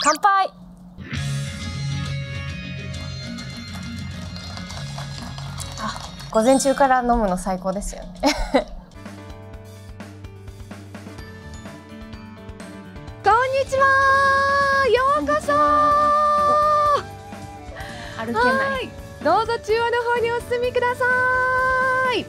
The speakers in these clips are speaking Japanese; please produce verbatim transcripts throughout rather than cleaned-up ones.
乾杯。あ、午前中から飲むの最高ですよね。 こんにちは、ようこそ。 歩けない。 どうぞ中央の方にお進みください。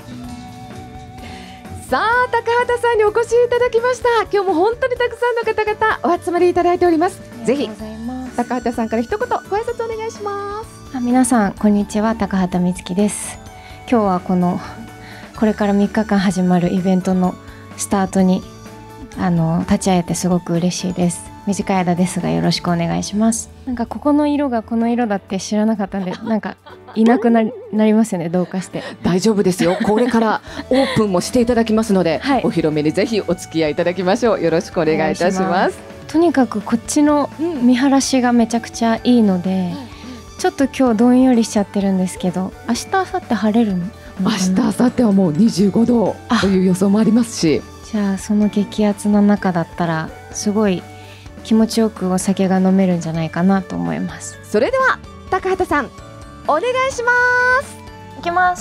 さあ、高畑さんにお越しいただきました。今日も本当にたくさんの方々お集まりいただいております。ぜひ高畑さんから一言ご挨拶お願いします。 あ、皆さんこんにちは、高畑充希です。今日はこのこれからみっかかん始まるイベントのスタートにあの立ち会えてすごく嬉しいです。短い間ですがよろしくお願いします。なんかここの色がこの色だって知らなかったんで、なんかいなくなり、なりますよね、どうかして。 大丈夫ですよ、これからオープンもしていただきますので、はい、お披露目にぜひお付き合いいただきましょう。よろしくお願いいたします。 とにかくこっちの見晴らしがめちゃくちゃいいので、うん、ちょっと今日どんよりしちゃってるんですけど、明日明後日晴れるの？ 明日明後日はもうにじゅうごどという予想もありますし、 じゃあその激アツの中だったらすごい気持ちよくお酒が飲めるんじゃないかなと思います。 それでは高畑さんお願いします。 いきます。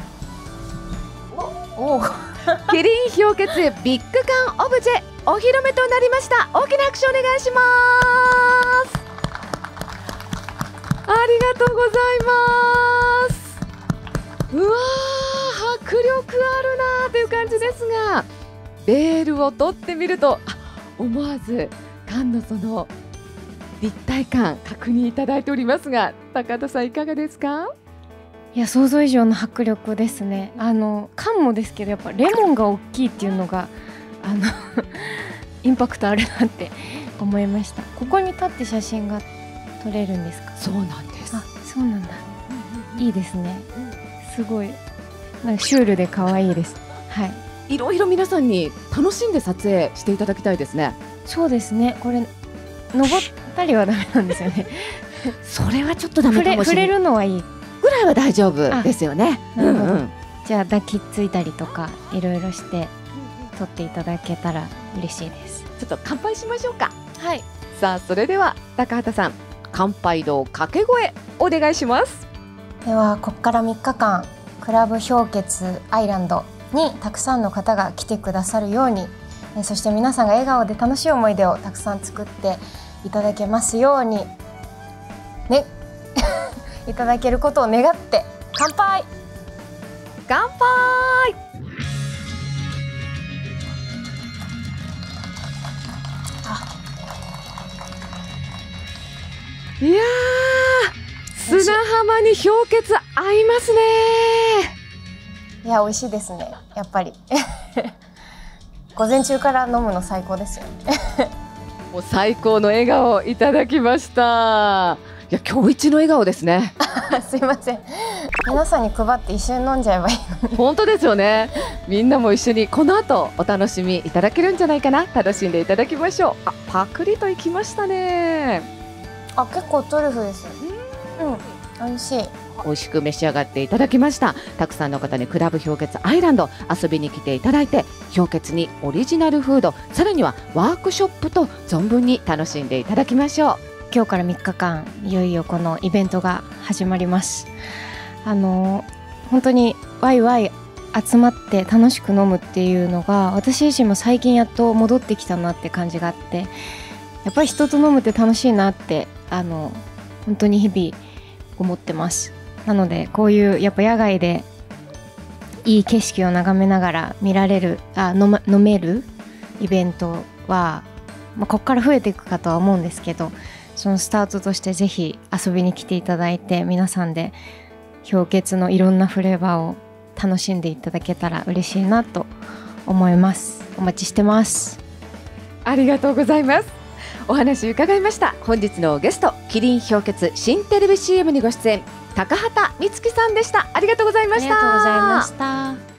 おおキリン氷結ビッグカンオブジェお披露目となりました。大きな拍手お願いします。ありがとうございます。うわー、迫力あるなーという感じですが、ベールを取ってみると思わず缶のその立体感確認いただいておりますが、高畑さんいかがですか？ いや、想像以上の迫力ですね。あの缶もですけど、やっぱレモンが大きいっていうのがあのインパクトあるなって思いました。ここに立って写真が撮れるんですか？ そうなんです。 あ、そうなんだ。いいですね。すごいなんかシュールで可愛いです。はい。 いろいろ皆さんに楽しんで撮影していただきたいですね。 そうですね。これ登ったりはダメなんですよね。 それはちょっとダメかもしれない。 触れるのはいいぐらいは大丈夫ですよね。 なるほど。じゃあ抱きついたりとかいろいろして撮っていただけたら嬉しいです。 ちょっと乾杯しましょうか。 はい。 さあ、それでは高畑さん、乾杯の掛け声お願いします。 ではここからみっかかんクラブ氷結アイランドにたくさんの方が来てくださるように、そして皆さんが笑顔で楽しい思い出をたくさん作っていただけますようにねいただけることを願って乾杯。 乾杯。いやー、砂浜に氷結合いますね。 いや、美味しいですね、やっぱり午前中から飲むの最高ですよねもう最高の笑顔いただきました。いや、今日一の笑顔ですねすいません、皆さんに配って一緒に飲んじゃえばいいのに本当ですよね。みんなも一緒にこの後お楽しみいただけるんじゃないかな。楽しんでいただきましょう。あ、パクリといきましたね。 あ、結構トリュフです。うん、美味しい。 美味しく召し上がっていただきました。たくさんの方にクラブ氷結アイランド遊びに来ていただいて、氷結にオリジナルフード、さらにはワークショップと存分に楽しんでいただきましょう。 今日からみっかかんいよいよこのイベントが始まります。あの本当にワイワイ集まって楽しく飲むっていうのが私自身も最近やっと戻ってきたなって感じがあって、やっぱり人と飲むって楽しいなってあの本当に日々思ってます。なのでこういうやっぱ野外でいい景色を眺めながら見られるあ飲、ま、飲めるイベントは、まあ、ここから増えていくかとは思うんですけど、そのスタートとしてぜひ遊びに来ていただいて、皆さんで氷結のいろんなフレーバーを楽しんでいただけたら嬉しいなと思います。お待ちしてます。 ありがとうございます。お話伺いました。本日のゲスト、キリン氷結新テレビ シーエム にご出演、高畑充希さんでした。ありがとうございました。 ありがとうございました。